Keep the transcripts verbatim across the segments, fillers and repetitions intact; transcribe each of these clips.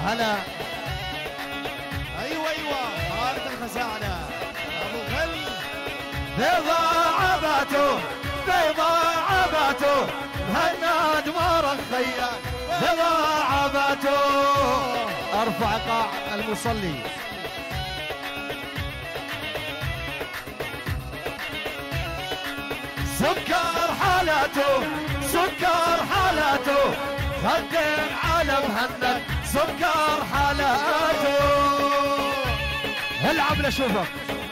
هلا. ايوه ايوه خالد الخزانه ابو غل. بيضا عباته بيضا عباته هناد مار الخيال بيضا عباته. ارفع قاع المصلي. سكر حالاته سكر حالاته خدين على مهند سكر حالاته. العب لشوفك.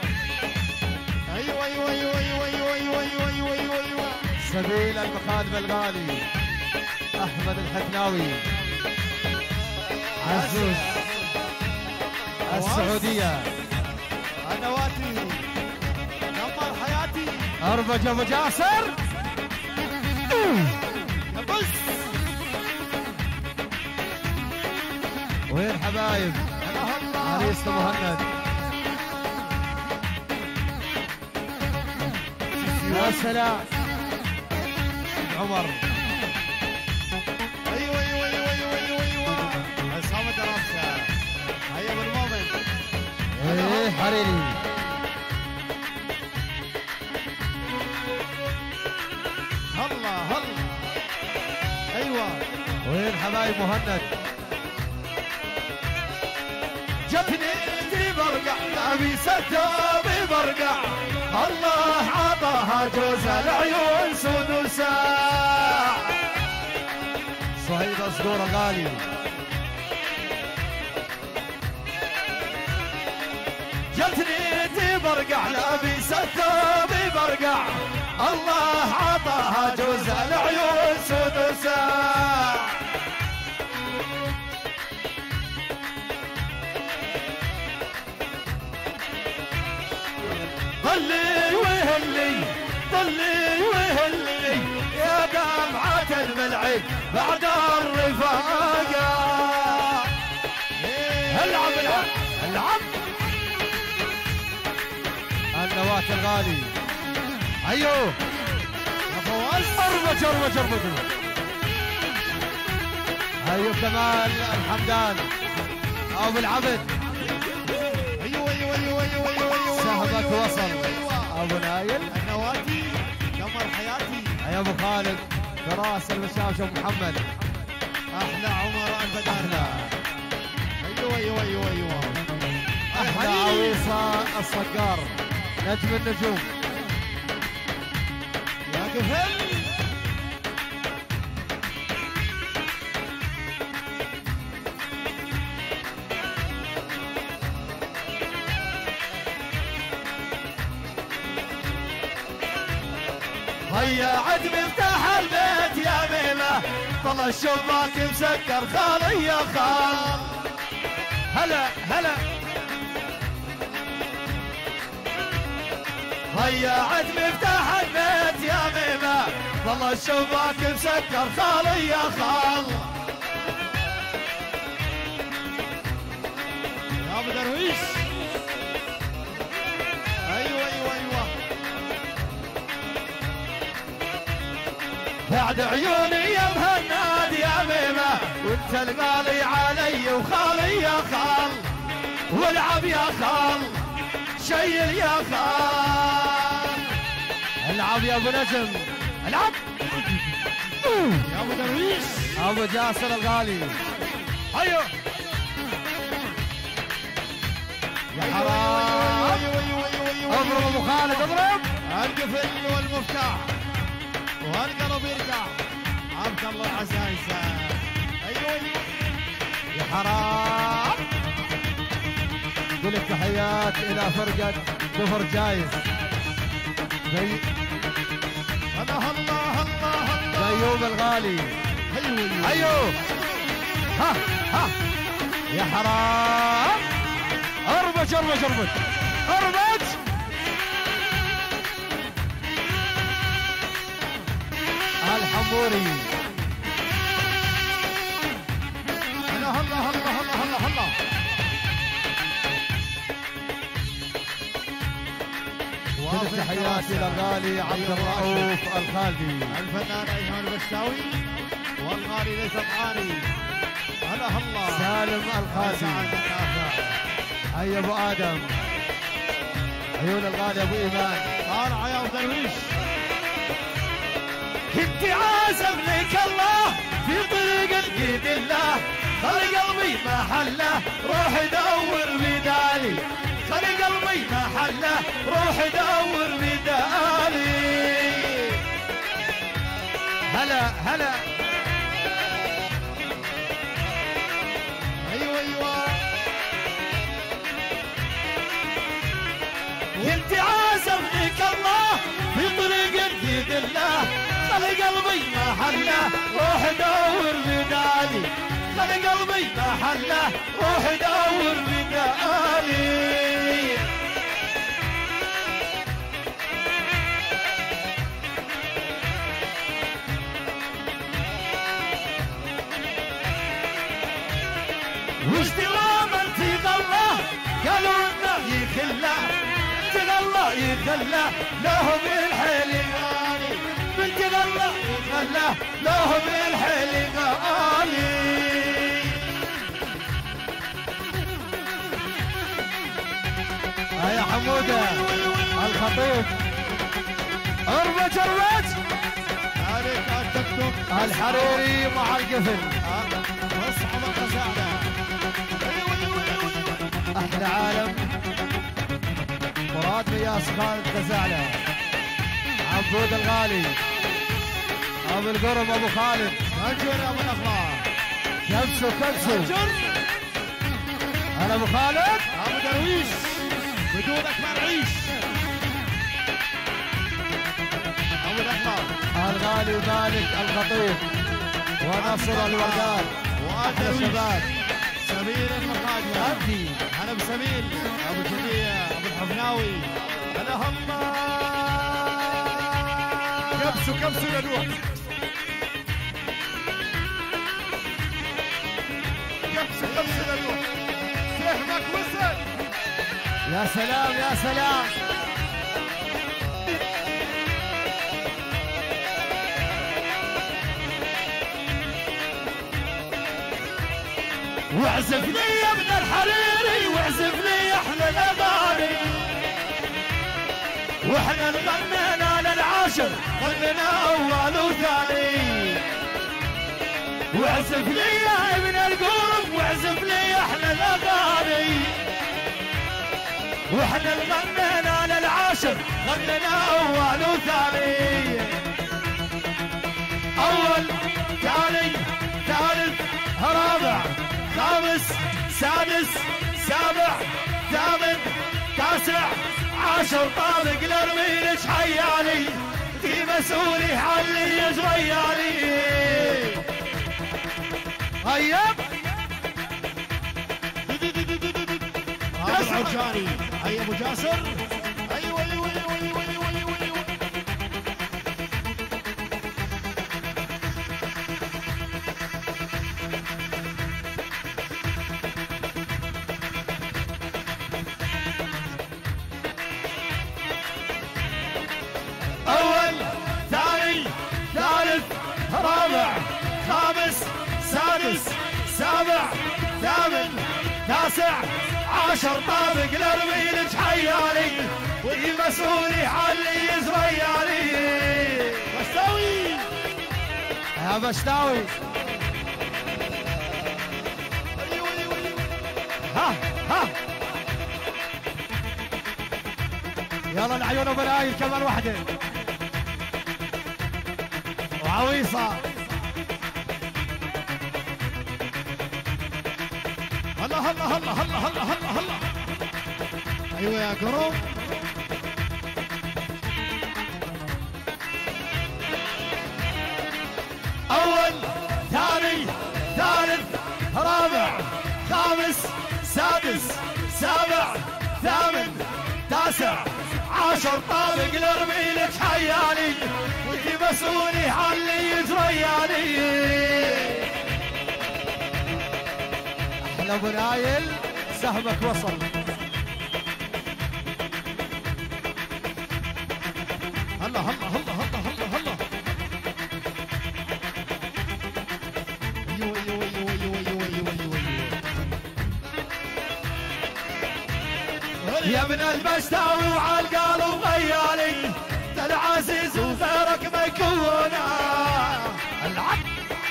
ايوه ايوه ايوه ايوه ايوه ايوه ايوه ايوه ايوه ايوه سبيل المخالب الغالي احمد الحكناوي عزوز السعوديه. النواتي دمر حياتي. اربج ابو جاسر. بس وين حبايب عريس مهند. يا سلام عمر. ايوه ايوه ايوه ايوه ايوه ايوه عصام الدراسه. هيا بالمؤمن. ايه حريري. هلا هلا. ايوه وين حبايب مهند. جتني في برقع ابي ستة برقع الله عطاها جوز العيون سدوسا. صهيب صدوره غالي. جتني في برقع ابي ستة برقع الله عطاها جوز العيون سدوسا. ضلي وهلي ضلي وهلي يا دمعة الملعب بعد الرفاقة. العب العب العب. النواة الغالي. ايوه اربج اربج اربج. ايوه كمال الحمدان ابو العبد. ايوه ايوه ايوه ايوه ايوه سهمك وصل ابو نايل. النواتي دمر حياتي. يا ابو خالد فراس المشاوش ابو محمد. احلى عمر البدانه. ايوه ايوه ايوه ايوه احلى عويصه الصقار نجم النجوم. يا قفل. هيا عد مفتاح البيت يا ميمة طلع الشباك مسكر خالي يا خال. هلا هلا. هيا عد مفتاح البيت يا ميمة طلع الشباك مسكر خالي يا خال. يا ابو درويش. ايوه ايوه ايوه بعد عيوني يا مهند يا ميمة وانت الغالي علي وخالي يا خال. والعب يا خال شيل يا خال. العب يا ابو نجم العب. يا ابو درويش. ابو جاسر الغالي. ايوه يا حرام. ايوه ايوه ايوه ايوه اضرب ابو خالد اضرب. القفل والمفتاح والقلب يرجع. عبد الله العزايزه. ايوه ايوه يا حرام. قل التحيات الى فرقه كفر جايز. زي الله الله الله الله. ايوب الغالي. ايوه ايوه ها ها يا حرام. اربج اربج اربج اربج. الحموري. الله الله الله الله الله الله. كل التحيات الى الغالي عبد الرؤوف الخالدي. الفنان ايمن البشاوي والغالي ليث الطعاني. هلا هلا سالم القاسي. هيا ابو ادم، عيون الغالي ابو ايمان. طالع يا ابو درويش. كنت عازم لك الله في طريق الجيد الله، خلي قلبي محله روح دور بدالي، خلي قلبي محله روح دور بدالي. هلا هلا. ايوه ايوه. انت عازم لك الله في طريق الجيد الله، خلي قلبي محله روح دور بدالي، خلي قلبي محله روح دور بدالي. وش تغامر تغلى قالوا انه يخلى، تغلى يخلى لهم الحيل غالي، من تغلى يخلى لهم الحيل غالي. يا حموده الخطيب اربج اربج عليك التيك توك الحريري مع القفل. واصحى القزاله. احلى عالم مراد رياس خالد غزاله، عبود الغالي ابو القرم ابو خالد. هجر يا ابو الاخبار. كبسوا كبسوا. هجر. انا ابو خالد ابو درويش بدونك ما نعيش. ابو الاخبار. الغالي ومالك الخطيب ونصر الوردان. وادرويش. شباب سمير المقادمه. عبدي هلا بسمير ابو جديه ابو الحفناوي. هلا هلا. كبسوا كبسوا يا دوح. كبسوا كبسوا يا دوح. فهمك وصل. يا سلام يا سلام. واعزف لي يا ابن الحريري، واعزف لي احلى الاغاني، واحنا غنينا للعاشر غنينا اول وثاني. واعزف لي يا ابن القرب، واعزف لي احلى الاغاني، واحنا غنينا للعاشر غنينا اول وثاني. اول ثاني ثالث رابع خامس سادس سابع ثامن تاسع عشر. طابق الارميلج حيالي في مسؤولي حلي يا جريالي. هيا ابو العرجاني. هيا ابو جاسر. ايوه ايوه ايوه ايوه ايوه ايوه ايوه. اول ثاني ثالث رابع خامس سادس سابع ثامن تاسع عشر. طابق الارميلج حيالي وفي مسؤولي حلي يزريالي. بشتاوي. يا بشتاوي. ايوه ايوه ايوه. ها ها يلا العيون ابو العايل كمان واحده وعويصه. هلا هلا هلا هلا هلا هلا هلا. ايوه يا قرب. اول ثاني ثالث رابع خامس سادس سابع ثامن تاسع عشر. طابق الارميلج حيالي وفي مسؤولي حلي يجريالي. احلى ابو نايل سهمك وصل. هلا هلا هلا هلا هلا هلا. ايوه ايوه ايوه ايوه ايوه ايوه يا ابن البستاوي وعالقلب غيالي انت العزيز وغيرك ما يكون. العب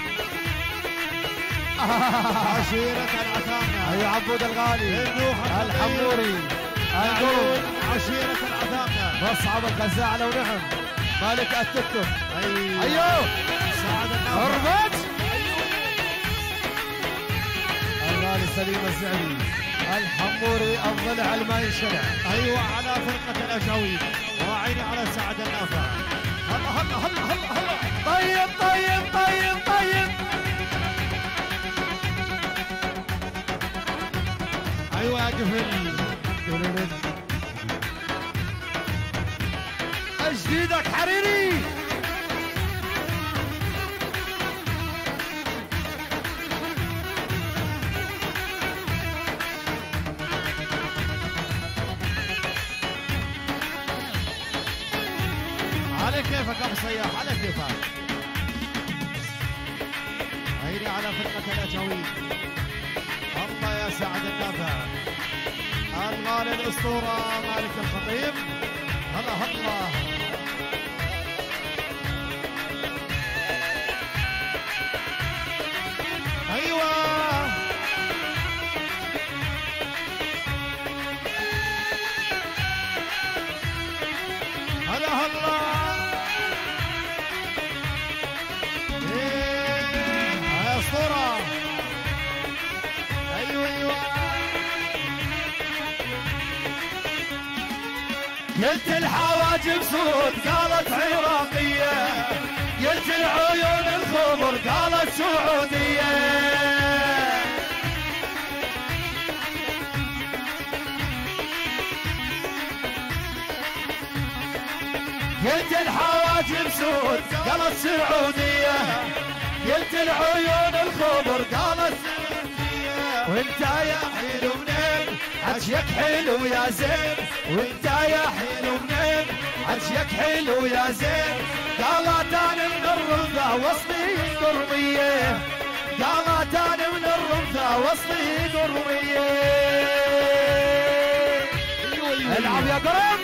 عشيرة العتامة. اي عبود الغالي الحموري القرم عشيرة العتامة. مصعب الخزاعة لو نعم مالك التكتك. ايوه ايوه سعد النافع. اربط الغالي سليم الزعبي الحموري الضلع الما ينشرع. ايوه على فرقة الاجاويد وعيني على سعد النافع. هلا هلا هلا هلا هلا. طيب طيب طيب طيب. ايوه قفل. اجديدك حريري. على كيفك ابو صياح على كيفك. عيني على فرقة الاجاويد. الله يا سعد النافع. الغالي الاسطورة مالك الخطيب. هلا هلا. ايوه هلا هلا. ايه يا اسطورة. ايوه ايوه. قلت الحواجب سود قالت عراقية، قلت العيون الخضر قالت سعودية. قلت الحواجب سود قالت سعودية، قلت العيون الخضر قالت سعودية. وانت يا حلو منين حجيك حلو يا زين، وانت يا حلو منين حجيك حلو يا زين. قالت انا من الرمثة وصلي قرمية، قالت انا من الرمثة وصلي قرمية. العب يا قرم.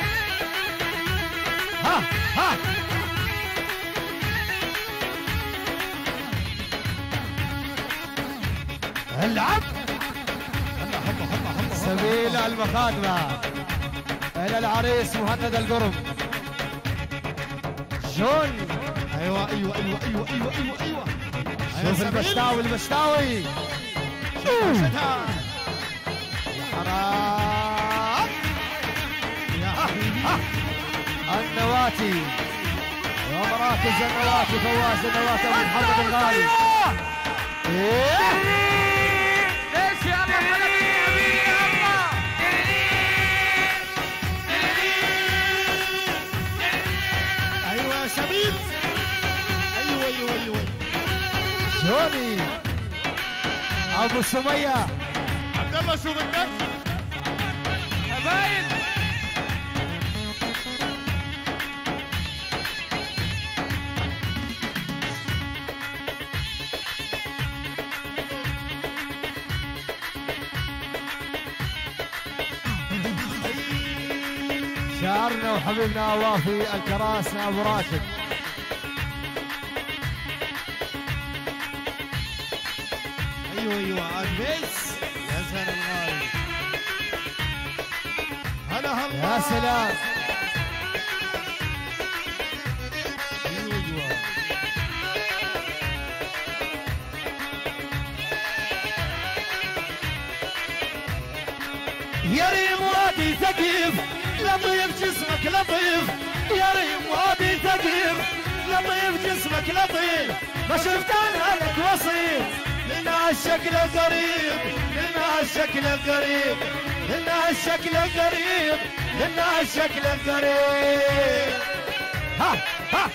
ها ها العب. سبيل المخادمة إلى العريس مهند القرم. جون. ايوه ايوه ايوه ايوه ايوه ايوه ايوه. شوف البشتاوي البشتاوي. شتان. حرام يا حبيبي. النواتي ومراكز النواتي. فواز النواتي ابو محمد الغالي. إيه؟ ليش يا محمد ايوه يا سبيل. ايوه ايوه ايوه. جوني ابو سميه. عبد الله شو بدك؟ حبايب شعرنا وحبيبنا وافي الكراسنا ابو راشد. ايوه ايوه عبيس يا زلمه الغالي. هلا هلا. يا سلام. ايوه ايوه. يا ريم وادي ثقيف لطيف جسمك لطيف، يا ريم وادي ثقيف لطيف جسمك لطيف. ما شفت انا لك وصيف لنا الشكل قريب، لنا الشكل قريب، لنا الشكل قريب، لنا الشكل قريب. ها ها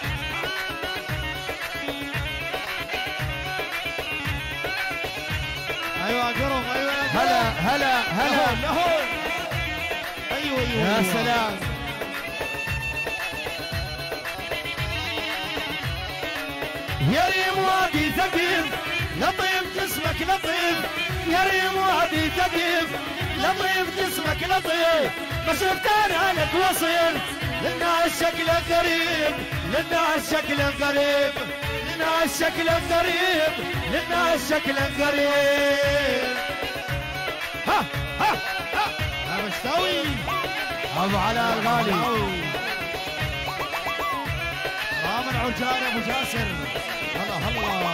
ايوه قرب. ايوه هلا هلا هلا. لهون. ايوه ايوه. يا أيوة. سلام. يا ريم وادي ثقيف لطيف جسمك لطيف، يا ريم وادي ثقيف لطيف جسمك لطيف ما شفت انا لك وصير للناس شكلك غريب للناس شكلك غريب للناس شكلك غريب للناس شكلك غريب ها ها ها يا مشتوي ابو علاء الغالي رام العرجاني ابو جاسر هلا هلا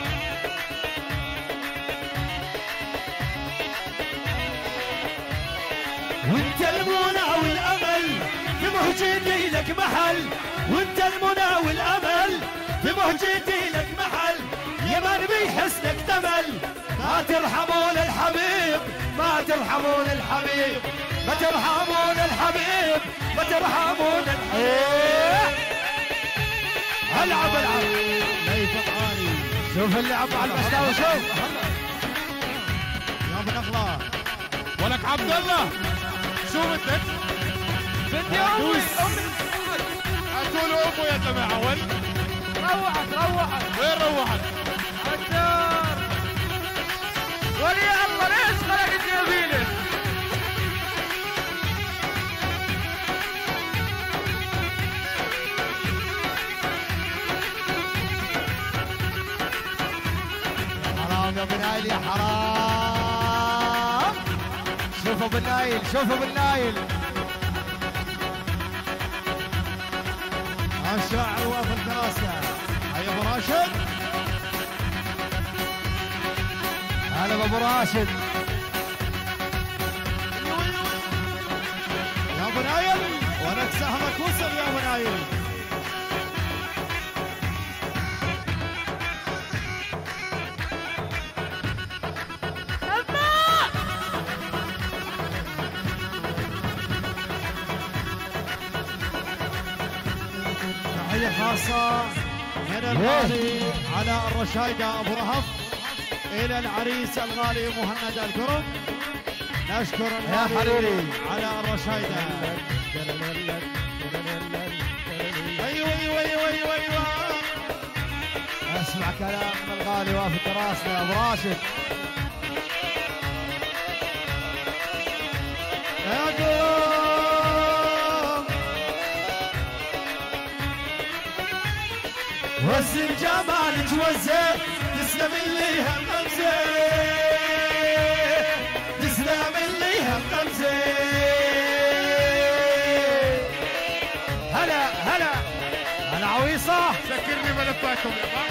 وانت المنى والامل في مهجتي لك محل وانت المنى والامل في مهجتي لك محل يا من بيحسنك تمل ما ترحمون الحبيب ما ترحمون الحبيب ما ترحمون الحبيب ما ترحمون الحبيب العب العب ليث الغالي شوف اللعب على المستوى شوف يا ابو نخله ولك عبد الله شو بدك؟ بدي امي امي هاتوا له امه يا جماعه وين؟ روحت روحت وين روحت؟ الدار ولي الله ليش خلقت يمينك؟ حرام يا ابن نايل يا حرام شوفوا ابن نايل شوفوا ابن نايل الشاعر وافد الدراسه هيا ابو راشد هلا ابو راشد يا ابو نايل ولك سهمك وصل يا ابو نايل تحية خاصة من الغالي على الرشايدة أبو رهف إلى العريس الغالي مهند القرب نشكر الغالي حبيبي على الرشايدة أيوة أيوة أيوة أيوة أيوة اسمع كلام من الغالي وافد راسنا ابو راشد يا قوم وزن جمالك وزن تسلم اللي هم غمزه تسلم اللي هم غمزه هلا هلا هلا عويصه سكرني ملفاتهم يا بابا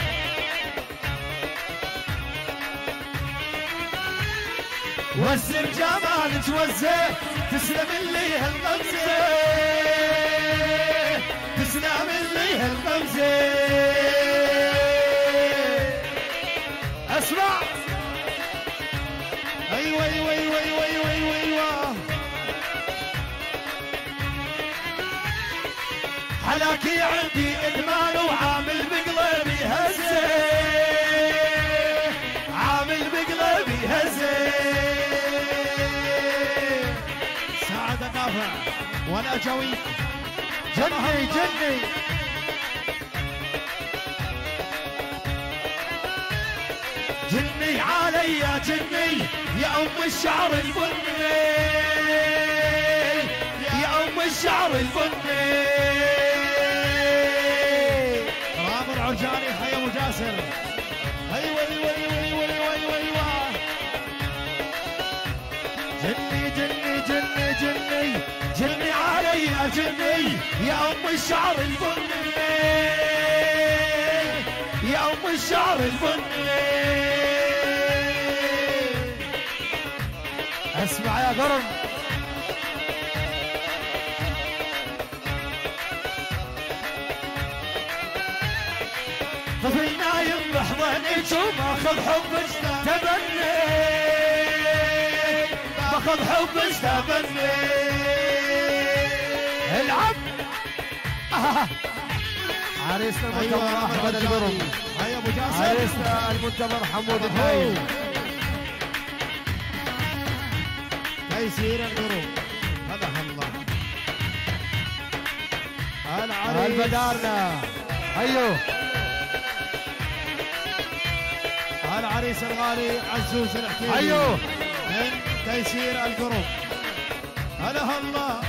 وزن جمالك وزن تسلم اللي هم غمزه تسلم اللي هم غمزه اسمع أيوة أيوة أيوة أيوة أيوة أيوة أيوة حلاكي عندي ادمان وعامل بقلبي هزه عامل بقلبي هزه سعد النافع والأجوي جني جني جني علي يا جني يا ام الشعر البني يا ام الشعر البني رام العرجاني حي ابو جاسر ايوه ايوه ايوه ايوه ايوه ايوه ايوه جني جني جني جني جني علي يا جني يا ام الشعر البني يا ام الشعر البني اسمع يا قرن طفل نايم بحضنك وماخذ حبك تبني باخذ حبك تبني العب آه. عريسنا المنتظر ايوه احمد القرم هيا ابو جاسر عريسنا المنتظر حمود الحايل تيسير القرب هذا الله العريس البدارنا ايوه العريس الغالي عزوز الحكيمي ايوه من تيسير القرب. هلا هلا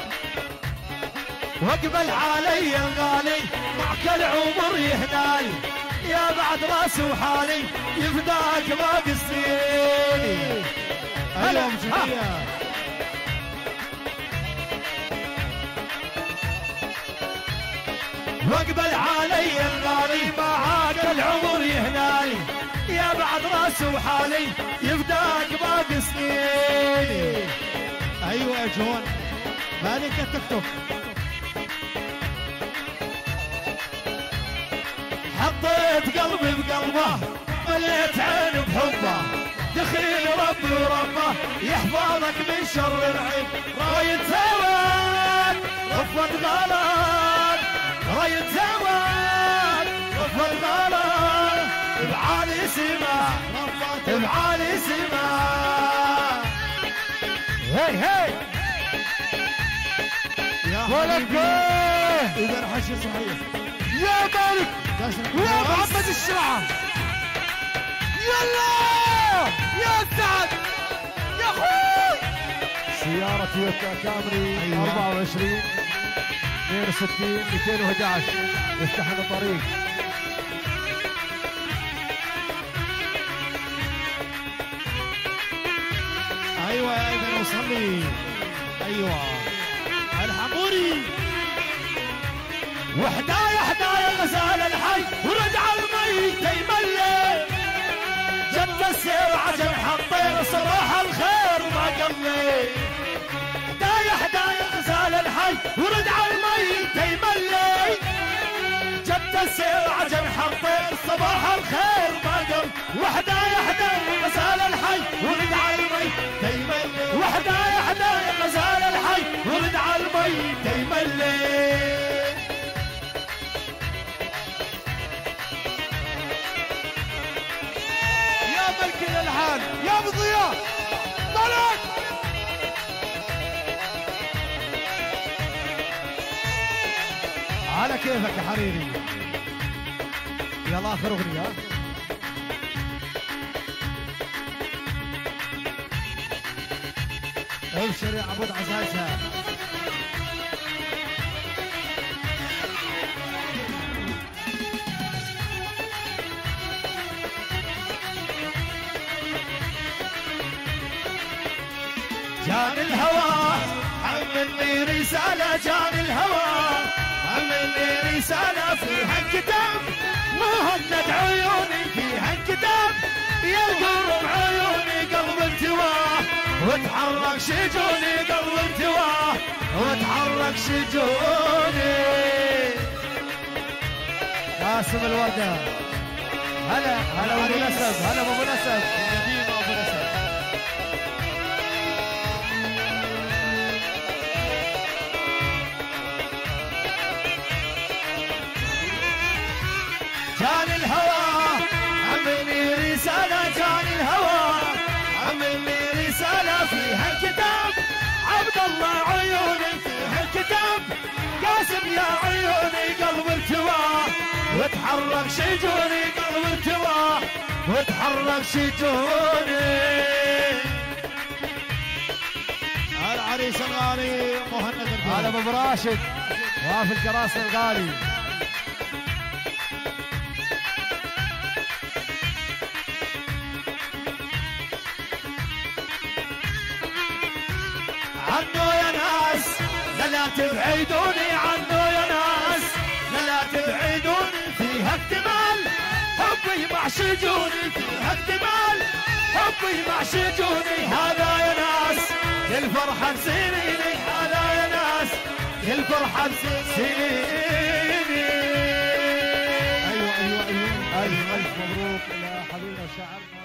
واقبل علي الغالي معك العمر يهناي يا بعد راس وحالي يفداك ما قصيني. ايوه مجدية. واقبل علي الغالي معاك العمر يهناي يا بعد راس وحالي يفداك باقي سنيني. ايوه يا جون مالك تكتب. حطيت قلبي بقلبه مليت عيني بحبه دخيل ربي وربه يحفظك من شر العين. رايد زمان رفض غلط رايد زمان رفض غلط بعالي سما بعالي سما. هي هي يا ولك اذا الحشي صحيح يا مالك يا محمد الشرعة. يلا يا سعد يا اخوي. سيارة تويوتا كامري أيوة. أربعة وعشرين اثنين وستين مئتين وأحد عشر يفتح لنا الطريق. ايوه يا ايمن وصلي. ايوه الحموري. وحدايا حدايا غزال الحي ورجع الميت يملي جبت السير عجل حطير صباح الخير ما قلي. حدايا حدايا غزال الحي ورجع الميت يملي جبت السير عجل حطير صباح الخير ما قل. وحدايا حدايا غزال الحي ورجع الميت يملي وحدايا حدايا غزال الحي ورجع الميت يملي. ملك الالحان يا ابو ضياء طلع. على كيفك يا حبيبي. يلا اخر اغنية. ابشر يا عبود عزازها. جاني الهوى حملني رسالة جاني الهوى حملني رسالة فيها الكتاب مهند عيوني فيها الكتاب يا قرب عيوني قلب انتواه وتحرك شجوني قلب انتواه وتحرك شجوني. قاسم الوردة. هلا هلا ابو نسب. هلا ابو نسب. قديم ابو نسب. جاني الهوى عملني رسالة جاني الهوى عملني رسالة فيها الكتاب عبد الله عيوني فيها الكتاب قاسم يا عيوني قلب ارتواه وتحرك شجوني قلب ارتواه وتحرك شجوني. العريس الغالي مهند القرب. هلا ابو راشد وافي الكراسي الغالي. عنه يا ناس لا تبعدوني عنه يا ناس لا تبعدوني فيها اكتمال حبي مع شجوني فيها اكتمال حبي مع شجوني. هذا يا ناس للفرحة بسنيني هذا يا ناس للفرحة بسنيني. ايوه ايوه ايوه الف الف مبروك الى حبيبنا وشاعرنا